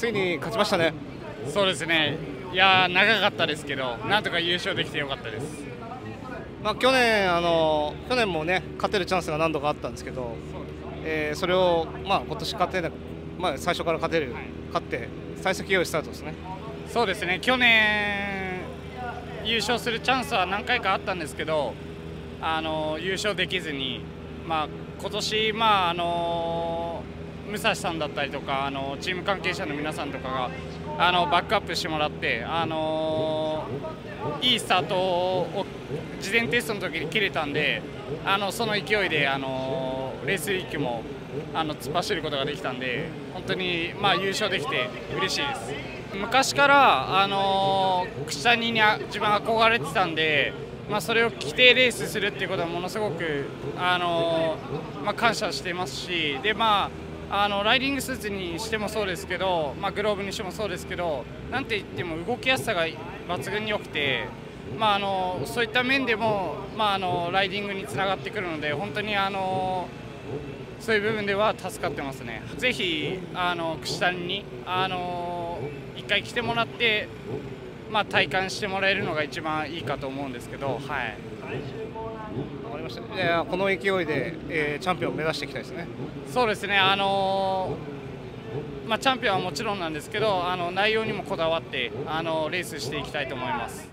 ついに勝ちましたね。 そうですね、いや長かったですけど、なんとか優勝できてよかったです。 去年もね、勝てるチャンスが何度かあったんですけど、それを、今年勝てなく、最初から勝って幸先良いスタートですね。 そうですね、去年優勝するチャンスは何回かあったんですけど、優勝できずに、今年、武蔵さんだったりとか、チーム関係者の皆さんとかがバックアップしてもらって、いいスタートを事前テストの時に切れたんで、その勢いでレースウィークも突っ走ることができたんで、本当に優勝できて嬉しいです。昔から串谷に自分憧れてたんで、それを着てレースするっていうことはものすごく感謝していますし、でライディングスーツにしてもそうですけど、グローブにしてもそうですけど、なんて言っても動きやすさが抜群に良くて、そういった面でも、ライディングにつながってくるので、本当にそういう部分では助かってますね。ぜひ串谷に一回来てもらって、体感してもらえるのが一番いいかと思うんですけど、はい。 わかりました。いや、この勢いで、チャンピオンを目指していきたいですね。 そうですね。チャンピオンはもちろんなんですけど、内容にもこだわってレースしていきたいと思います。